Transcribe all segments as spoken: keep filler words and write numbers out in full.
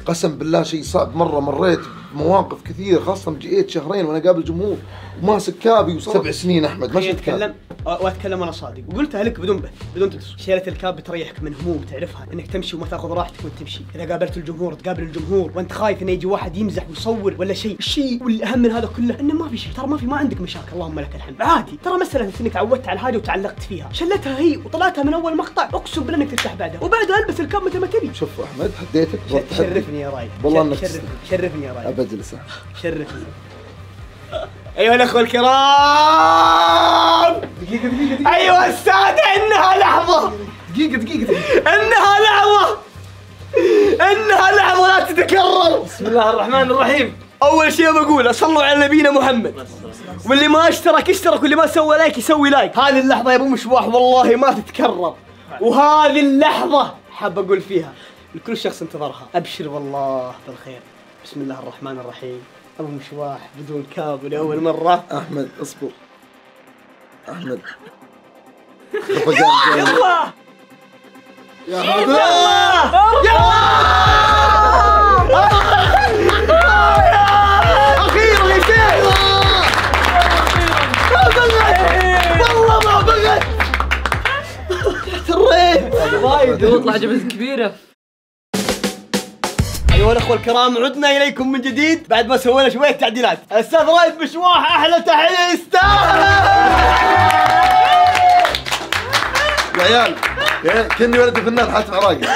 قسم بالله شيء صعب مره، مريت بمواقف كثير خاصه جئت شهرين وانا قابل جمهور وماسك كابي وسبع سنين احمد ما شفت كاب. واتكلم انا صادق وقلتها لك بدون بث بدون تقصر. شيله الكاب بتريحك من هموم تعرفها انك تمشي وما تاخذ راحتك وانت تمشي. اذا قابلت الجمهور تقابل الجمهور وانت خايف انه يجي واحد يمزح ويصور ولا شيء. الشيء والاهم من هذا كله انه ما في شيء، ترى ما في ما عندك مشاكل اللهم لك الحمد. عادي ترى مساله انك تعودت على هذه وتعلقت فيها. شلتها هي وطلعتها من اول مقطع اقسم بالله انك ترتاح بعدها وبعدها البس الكاب متى ما تبي. شوف احمد حديتك شرفني يا رايد والله انك شرفني شرفني يا رايد ابد لسه شرفني. ايها الاخوه الكرام دقيقة دقيقة دقيقة ايها السادة انها لحظة دقيقة دقيقة انها لحظة انها لحظة لا تتكرر. بسم الله الرحمن الرحيم. اول شيء بقول صلوا على نبينا محمد، واللي ما اشترك اشترك واللي ما سوى لايك يسوي لايك. هذه اللحظة يا ابو مشواح والله ما تتكرر، وهذه اللحظة حاب اقول فيها لكل شخص انتظرها ابشر والله بالخير. بسم الله الرحمن الرحيم. ابو مشواح بدون كاب لاول مرة. احمد اصبر احمد يلا يا احمد يلا اخيرا يا شيخ والله ما بغيت احتريت وايد واطلع جبهة كبيرة. ايها الاخوه الكرام عدنا اليكم من جديد بعد ما سوينا شويه تعديلات. الاستاذ رايد مشواح احلى تحيه يستاهل. يا عيال كني ولد فنان حاتم عراقي.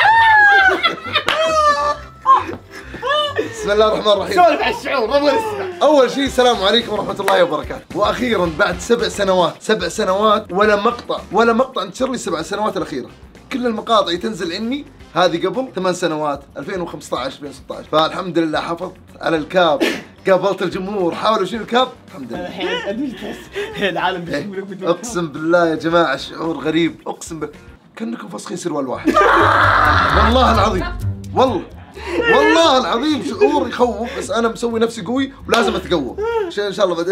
بسم الله الرحمن الرحيم. سولف على الشعور نبغى نسمع. اول شيء السلام عليكم ورحمه الله وبركاته. واخيرا بعد سبع سنوات سبع سنوات ولا مقطع ولا مقطع انتشر لي السبع سنوات الاخيره. كل المقاطع تنزل عني هذه قبل ثمان سنوات ألفين وخمسطعش ألفين وستة عشر. فالحمد لله حافظت على الكاب، قابلت الجمهور حاولوا يشيلوا الكاب الحمد لله. الحين العالم بيشوفونك بدون اقسم بالله يا جماعه شعور غريب، اقسم بالله كانكم فاسخين سروال واحد. والله العظيم والله والله العظيم شعور يخوف، بس انا مسوي نفسي قوي ولازم اتقوى ان شاء الله بعدين.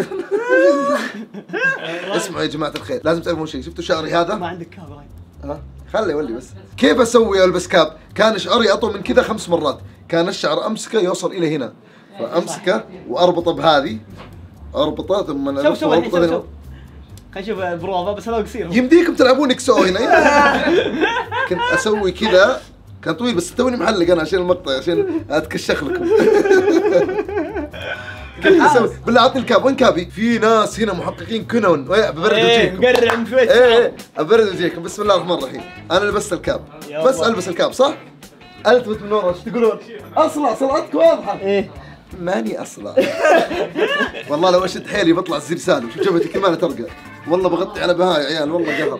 اسمعوا يا جماعه الخير لازم تعرفون شيء. شفتوا شعري هذا؟ ما عندك كاب رايد. ها خلي يولي بس. كيف اسوي البس كاب؟ كان شعري اطول من كذا خمس مرات، كان الشعر امسكه يوصل الى هنا، فامسكه واربطه بهذه، اربطه ثم شوف شوف الحين شوف شوف خلينا نشوف البروفه بس هذا قصير. يمديكم تلعبون اكسو هنا. كنت اسوي كذا كان طويل بس توني محلق انا عشان المقطع عشان اتكشخ لكم. كنت اسوي بالله اعطني الكاب. وين كابي؟ في ناس هنا محققين كنون ببرد وجهكم. مقرع من شويه ايه ببرد وجهكم. بسم الله الرحمن الرحيم. انا لبست الكاب بس البس الكاب صح؟ التفت من ورا ايش تقولون؟ اصلع صلعتك واضحه. ايه ماني اصلع. والله لو اشد حيلي بطلع الزير سالم. شوف جبهتي كمان ترقى. والله بغطي على بهاي يا عيال والله قهر.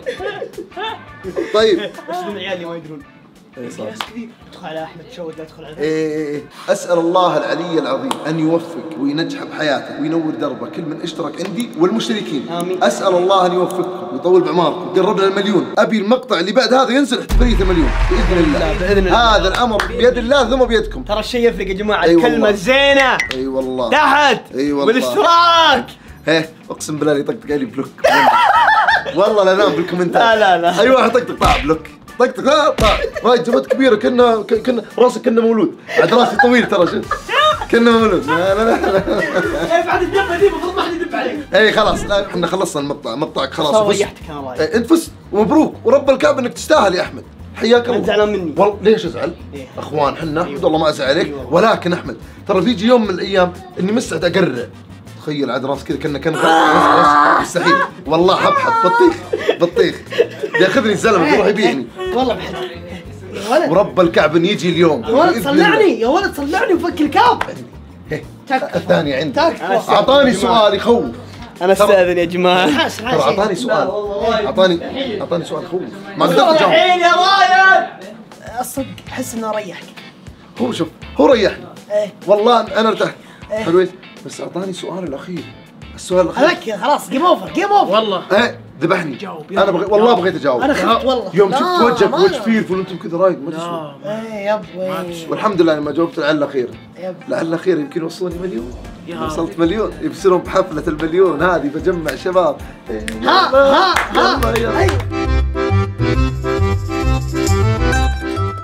طيب ايش من عيالي ما يدرون؟ اي صح. ادخل على احمد شو ادخل على إيه اسال الله العلي العظيم ان يوفق وينجح بحياته وينور دربه كل من اشترك عندي والمشتركين. آمين. اسال الله ان يوفقكم ويطول بعماركم ويقربنا المليون. ابي المقطع اللي بعد هذا ينزل احتفاليه المليون باذن الله. باذن الله. هذا الامر بيد الله ثم بيدكم. ترى الشيء يفرق يا جماعه. أي الكلمه والله. الزينه اي أيوة والله تحت اي أيوة والله والاشتراك. ايه اقسم بالله اللي يطقطق علي بلوك. والله لا نام بالكومنتات. لا لا لا اي واحد طقطق طاع بلوك طقطق لا طاع. وايد جبهتك كبيره كنا كنا راسك كنا مولود. عاد راسي طويل ترى شوف كنا مولود. لا لا لا ايه بعد الدبه دي المفروض ما حد يدب عليك. اي خلاص لا احنا خلصنا المقطع مقطعك خلاص. صار ريحتك انا رايد. انت فزت ومبروك ورب الكعبه انك تستاهل يا احمد. حياك الله. انت زعلان مني؟ والله ليش ازعل؟ إيه. اخوان حنا احمد والله ما ازعلك. ولكن احمد ترى بيجي يوم من الايام اني مستعد اقرع. تخيل عاد راس كذا كنا كنا مستحيل والله حبحب بطيخ بطيخ ياخذني الزلمه يروح يبيعني والله بحد يا ولد ورب الكعبه يجي اليوم. يا ولد صلعني يا ولد صلعني وفك الكاب. الثاني عندي تكفى. اعطاني سؤال يخوف. انا استاذن يا جماعه. ترى اعطاني سؤال اعطاني اعطاني سؤال يخوف ما قدرت اجاوب. الحين يا رايد الصدق احس انه ريحك. هو شوف هو ريحني ايه والله انا ارتحت. إيه. حلوين بس اعطاني سؤال الاخير. السؤال الاخير هذاك خلاص جيم اوفر جيم اوفر والله ايه ذبحني. جاوب انا بغي والله بغيت اجاوب. انا خفت والله. يوم شفت لا، وجهك ما وجه أنا. فيلفل وانتم كذا رايق ما تسوى. ايه يبوي والحمد لله لما جاوبت لعل خير. يب. لعل خير يمكن يوصلوني مليون. يا وصلت مليون يبصرون بحفله المليون هذه بجمع شباب. ها ها ها يلا يلا. أي.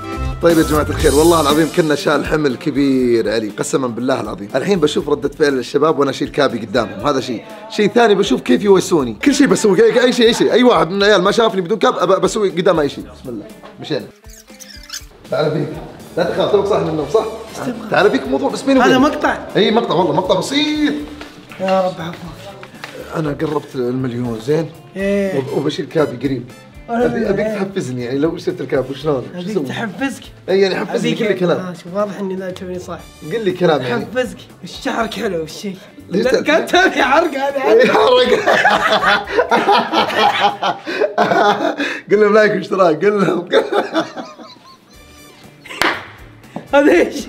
طيب يا جماعة الخير، والله العظيم كنا شال حمل كبير علي، قسما بالله العظيم. الحين بشوف ردة فعل الشباب وانا اشيل كابي قدامهم، هذا شيء. شيء ثاني بشوف كيف يوسوني، كل شيء بسوي، اي شيء اي شيء، اي واحد من العيال ما شافني بدون كاب بسوي قدامه اي شيء. بسم الله، مشينا. تعال بيك، لا تخاف توك صاحي من النوم صح؟ تعال بيك موضوع بس بيني هذا مقطع. اي مقطع والله، مقطع بسيط. يا رب عفوك. انا قربت المليون زين؟ ايه وبشيل كابي قريب. ابي ابيك تحفزني يعني، لو شفت الكاب وشلون؟ ابيك تحفزك. اي يعني حفزني، قل لي كلام. آه شوف واضح اني لا تشوفني صح. قل لي كلام يعني. حفزك، شعرك حلو والشيء. ليش لا كانت تبي حرق هذه حرق. قل لهم لايك واشتراك، قل لهم. هذا ايش؟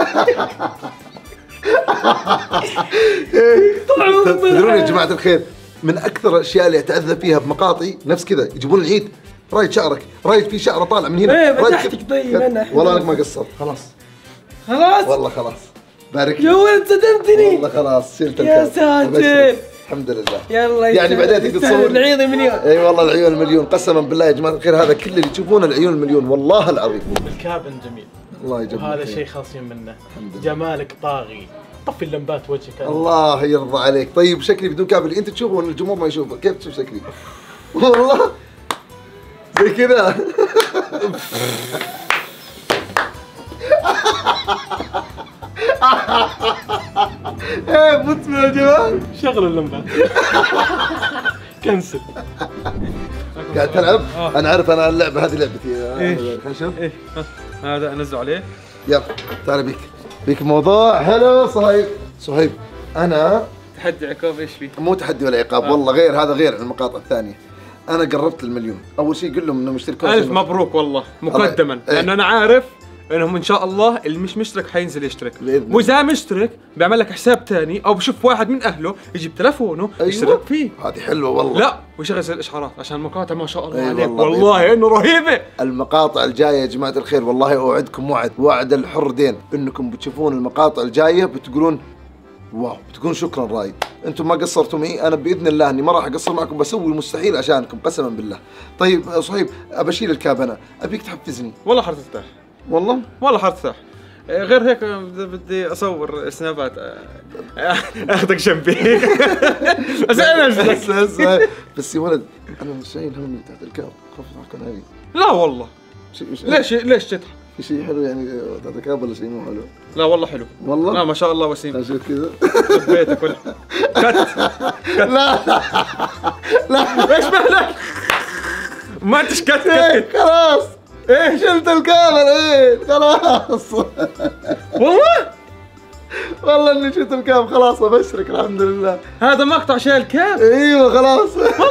طبعا تدرون يا جماعة الخير، من أكثر الأشياء اللي أتأذى فيها بمقاطعي نفس كذا، يجيبون العيد رايد شعرك، رايد في شعره طالع من هنا. ايه فتحتك طيب انا. والله انك ما قصرت، خلاص خلاص والله خلاص. بارك يا ولد صدمتني والله خلاص شلت يا الكاب. ساتر الحمد لله. يلا يعني بعدين تقدر تصور العيون المليون. اي والله العيون المليون، قسما بالله يا جماعة الخير هذا كل اللي تشوفونه العيون المليون والله العظيم. الكابن جميل، الله يجزاك وهذا شيء خاصين منه. جمالك طاغي، طفي اللمبات وجهك. الله يرضى عليك. طيب شكلي بدون كابل انت تشوفه ولا الجمهور ما يشوفه؟ كيف تشوف شكلي؟ والله زي كذا. ايه مت من الجمال. شغل اللمبات. كنسل. قاعد تلعب؟ انا عارف انا اللعبه هذه لعبتي. ايه خلينا نشوف. ايه هذا انزل عليه. يلا تعال بيك بيك موضوع حلو. صهيب صهيب انا تحدي عقاب ايش فيه؟ مو تحدي ولا عقاب آه. والله غير، هذا غير المقاطع الثانية. انا قربت المليون. اول شيء قل لهم انهم يشتركون. الف مبروك والله مقدما، إيه؟ لانه انا عارف انهم ان شاء الله اللي مش مشترك حينزل يشترك، واذا مشترك بيعمل لك حساب ثاني او بشوف واحد من اهله يجيب تلفونه أيوة. يشترك فيه. هذه حلوه والله. لا ويشغل زي الاشعارات عشان المقاطع ما شاء الله أيوة عليك والله, والله انه رهيبه. المقاطع الجايه يا جماعه الخير والله اوعدكم وعد، وعد الحر دين، انكم بتشوفون المقاطع الجايه بتقولون واو، بتقولون شكرا رايد، انتم ما قصرتوا معي، انا باذن الله اني ما راح اقصر معكم، بسوي المستحيل عشانكم قسما بالله. طيب صهيب ابى اشيل الكاب، انا ابيك تحفزني. والله حرترتاح والله والله حرترتاح. غير هيك بدي اصور سنابات اخذك جنبي. بس انا بس بس يا ولد انا مش شايل همي تحت الكاب، خاف اضحك علي. لا والله ليش ليش تضحك؟ في شيء حلو يعني تحت الكاب ولا شيء مو حلو؟ لا والله حلو والله. لا ما شاء الله وسيم. شفت كذا بيتك ولا كت لا لا لا ايش مالك؟ ما انتش كت كت خلاص. ايه شلت الكاميرا ايه خلاص. والله والله اني شلت الكام خلاص، ابشرك الحمد لله. هذا مقطع شايل كام. ايوه خلاص.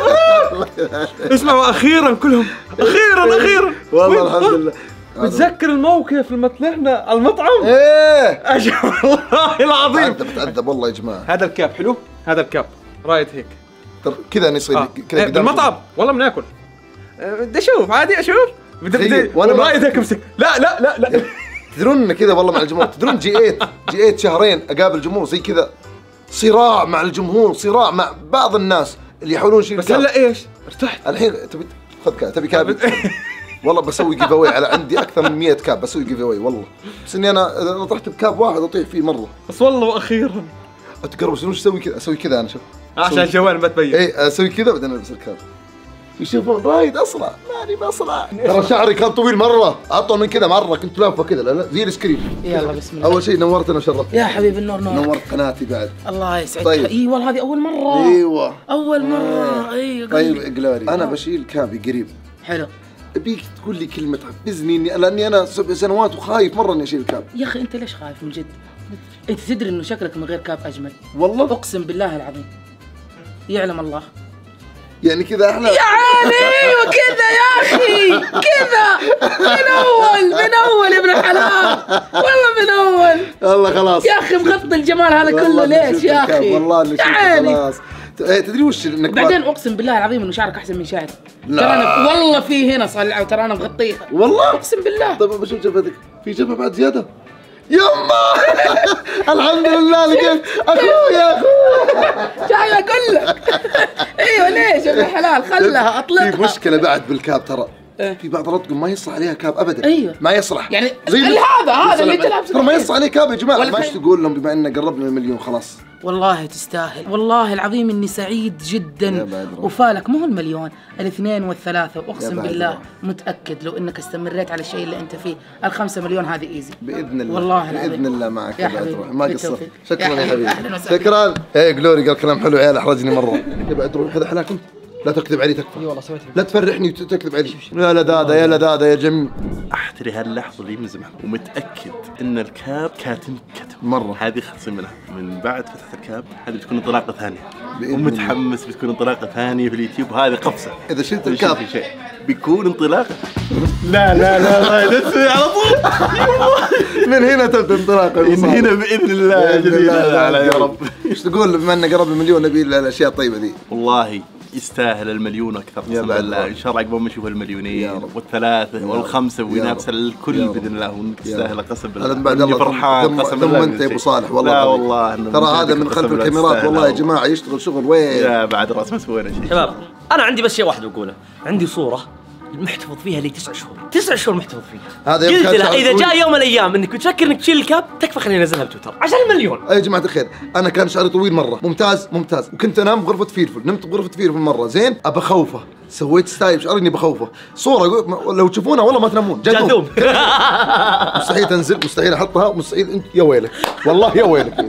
اسمعوا اخيرا كلهم اخيرا اخيرا والله الحمد لله. بتذكر الموقف لما طلعنا على المطعم؟ ايه اجل والله العظيم بتعذب بتعذب والله يا جماعه. هذا الكاب حلو، هذا الكاب رايد هيك كذا نصير آه. كذا إيه بالمطعم والله بناكل. بدي اشوف عادي اشوف بدي وانا رايد هيك امسك. لا لا لا لا تدرون ان كذا والله مع الجمهور، تدرون جي ايت جي ايت شهرين اقابل الجمهور زي كذا، صراع مع الجمهور، صراع مع بعض الناس اللي يحاولون يشيلوا بس هلا ايش؟ ارتحت الحين. تبي خذ كاب، تبي كاب والله بسوي جيف اواي، على عندي اكثر من مية كاب بسوي جيف اواي والله، بس اني انا اذا طحت بكاب واحد اطيح فيه مره. بس والله واخيرا اتقرب شنو اسوي كذا، اسوي كذا انا شوف عشان الجوال ما تبين. اي اسوي كذا بعدين البس الكاب، يشوفون رايد اصلع، ماني بصلع. ترى شعري كان طويل مره، اطول من كذا مره، كنت لافه كذا لا لا زي السكرين. يلا بسم الله. اول شيء نورتنا وشرفتنا يا حبيب النور نور. نورت قناتي بعد. الله يسعدك. طيب. اي والله هذه اول مره. ايوه اول مره. اي طيب جلوري انا بشيل كابي قريب. حلو. ابيك تقول لي كلمه تحفزني اني لاني انا سبع سنوات وخايف مره اني اشيل الكاب. يا اخي انت ليش خايف من جد؟ انت تدري انه شكلك من غير كاب اجمل. والله اقسم بالله العظيم. يعلم الله. يعني كذا احلى يا عيني وكذا يا اخي كذا من اول من اول يا ابن الحلال والله من اول. والله خلاص يا اخي مغطي الجمال هذا كله ليش يا اخي؟ والله اني شفته خلاص. تدري وش انك بعدين اقسم بالله العظيم انه شعرك احسن من شعري. لا. ترى انا والله في هنا صلع ترى انا مغطيها والله اقسم بالله. طيب بشوف جبهتك، في جبهه بعد زياده. يما الحمد لله لقيت اخويا اخويا جاي اقول لك. ايوه ليش يا ابن الحلال خلها اطلقها. في مشكله بعد بالكاب ترى، في بعض الاطقم ما يصلح عليها كاب ابدا. أيوه. ما يصلح يعني زي اللي هذا هذا اللي انت لابسه ترى ما يصلح عليه كاب يا جماعه. ولا ما ايش خير. تقول لهم بما ان قربنا المليون خلاص؟ والله تستاهل، والله العظيم اني سعيد يا جدا. بدر. وفالك مو المليون، الاثنين والثلاثة، يا واقسم بدر. بالله متأكد لو انك استمريت على الشيء اللي انت فيه الخمسة مليون هذه ايزي. باذن الله والله العظيم. باذن الله معك يا يا حبيبي، بدر ما قصرت. بالتوفيق. شكرا يا يا حبيبي، حبيبي. أهلاً وسهلاً. شكرا. ايه جلوري قال كلام حلو عيال احرجني مره. يا بدر هذا حلاك انت. لا تكذب علي تكفى. اي والله سويت لا تفرحني وتكذب علي. يا لدادا يا لدادا يا جميل. احتري هاللحظه دي من زمان ومتاكد ان الكاب كاتم كتب مرة. هذه خلصي منها. من بعد فتحه الكاب هذه بتكون انطلاقه ثانيه بإذن ومتحمس بتكون انطلاقه ثانيه في اليوتيوب. هذه قفزه اذا شلت ما الكاب في شيء بيكون انطلاقه. لا لا لا لا تسوي على طول. من هنا تبدا انطلاقه. من هنا باذن الله يا بإذن جميل. الله. لا لا يا رب. ايش تقول بما انه قرب المليون نبي الاشياء الطيبه ذي؟ والله يستاهل المليون واكثر يا قسم بعد بالله. رب. ان شاء الله عقبال ما نشوف يا المليونين رب. والثلاثه يا والخمسه رب. وينافس يا رب. الكل يا رب. باذن الله وانك تستاهل قسم بالله. هذا من بعد إني الله فرحان ثم, قسم ثم بالله انت يا ابو نفسي. صالح والله لا العظيم. والله إنه ترى من هذا جدك من قسم خلف بالله الكاميرات تستاهل. والله يا جماعه يشتغل شغل وين. يا بعد راس ما سوينا شيء. شباب انا عندي بس شيء واحد بقوله، عندي صوره محتفظ فيها لي تسع شهور، تسع شهور محتفظ فيها. هذا يوم قلت كان له شهر اذا طويل. جاء يوم من الايام انك تفكر انك تشيل الكاب تكفى خليني انزلها بتويتر عشان المليون. يا جماعه الخير انا كان شعري طويل مره ممتاز ممتاز وكنت انام بغرفه فيرفل. نمت بغرفه فيرفل مره زين ابى خوفه. سويت ستايل شعري اني بخوفه. صوره لو تشوفونها والله ما تنامون. جاذوب. مستحيل تنزل مستحيل احطها مستحيل انت يا ويلك والله يا ويلك.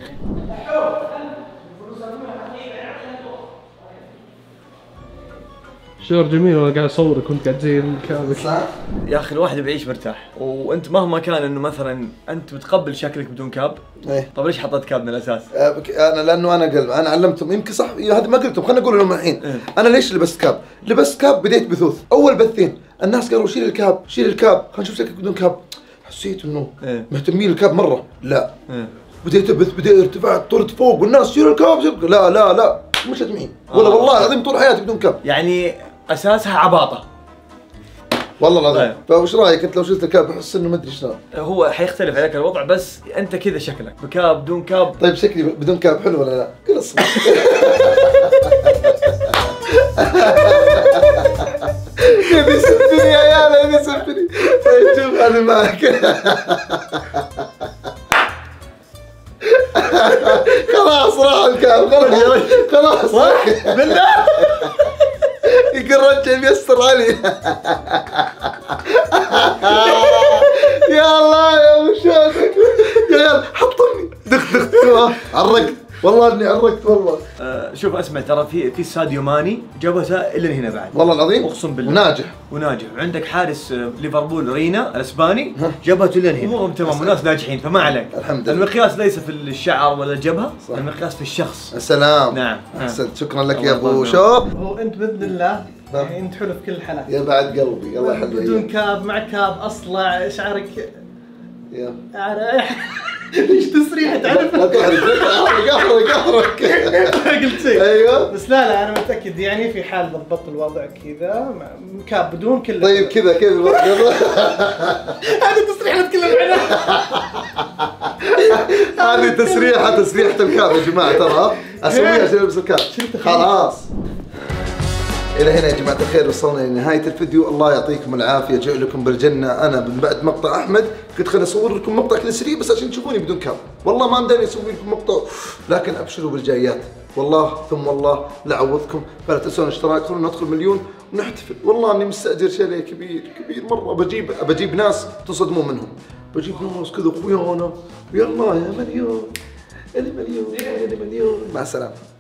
شعور جميل وانا قاعد اصورك كنت قاعد زين كابك. يا اخي الواحد بيعيش مرتاح، وانت مهما كان انه مثلا انت بتقبل شكلك بدون كاب. ايه طيب ليش حطيت كاب من الاساس؟ آه، بك- انا لانه انا قلب انا علمتهم يمكن صح هذا ما قلتهم خليني اقول لهم الحين. انا ليش لبست كاب؟ لبست كاب بديت بثوث اول بثين الناس قالوا شيل الكاب شيل الكاب خلينا نشوف شكلك بدون كاب. حسيت انه إيه. مهتمين الكاب مره لا. إيه. بديت ابث بديت ارتفعت طرت فوق والناس شيل الكاب شيل. لا لا لا مش مهتمين ولا آه. والله العظيم طول حياتي بدون كاب يعني اساسها عباطه. والله العظيم. طيب. فايش رايك انت لو شلت الكاب احس انه ما ادري شلون. هو حيختلف عليك الوضع بس انت كذا شكلك بكاب بدون كاب. طيب شكلي بدون كاب حلو ولا لا؟ كل الصبح. يبي يسبني يا عيال يبي يسبني. طيب شوف انا معك. خلاص راح الكاب خلاص خلاص بالله يقول رجع بيستر علي. يا الله يا وشاتك يا عيال حطني دخ دخ عرقت والله اني عرقت والله. آه شوف اسمع ترى في في ساديو ماني جابتها الا هنا بعد والله العظيم اقسم بالله وناجح وناجح. وعندك حارس آه، ليفربول رينا الاسباني جابته لين هنا. امورهم تمام وناس ناجحين فما عليك. الحمد لله. المقياس ليس في الشعر ولا الجبهه، صح. المقياس في الشخص. السلام. نعم. احسنت شكرا لك الله يا ابو يطول شوف. هو انت باذن الله نعم. يعني انت حلو في كل الحالات. يا بعد قلبي الله يحليك. بدون كاب مع كاب اصلع شعرك يا عارف ليش تسريح تعرف لا تحرق احرق احرق قلت شيء. ايوه بس لا لا انا متاكد يعني في حال ضبطت الوضع كذا مع- كاب بدون كل طيب كذا كذا هذا تصريح نتكلم عنه. هذه تسريحه تسريحه الكاب يا جماعه ترى اسويها عشان البس الكاب خلاص. الى هنا يا جماعه الخير وصلنا لنهايه الفيديو. الله يعطيكم العافيه جعلكم بالجنه. انا من بعد مقطع احمد كنت خليني اصور لكم مقطع كذا سريع بس عشان تشوفوني بدون كاب. والله ما مداني اسوي لكم مقطع لكن ابشروا بالجايات والله ثم والله لا اعوضكم. فلا تنسون الاشتراك خلونا ندخل مليون ونحتفل. والله اني مستاجر شيء كبير كبير مره. بجيب بجيب ناس تصدمون منهم. بجيب ناس كذا اخويانا يلا يا مليون يا مليون يا مليون. مع السلامه.